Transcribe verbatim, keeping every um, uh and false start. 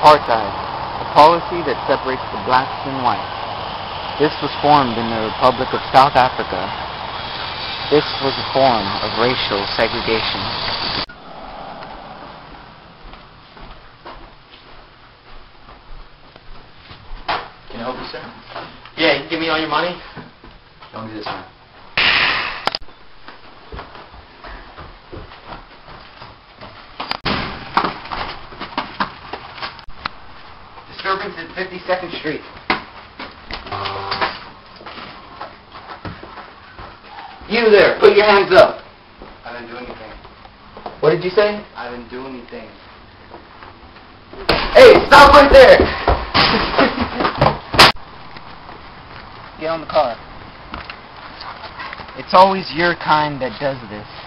Apartheid, a policy that separates the blacks and whites. This was formed in the Republic of South Africa. This was a form of racial segregation. Can I help you, sir? Yeah, you can give me all your money? Don't do this, man. Disturbance at fifty-second Street. You there, put your hands up. I didn't do anything. What did you say? I didn't do anything. Hey, stop right there! Get on the car. It's always your kind that does this.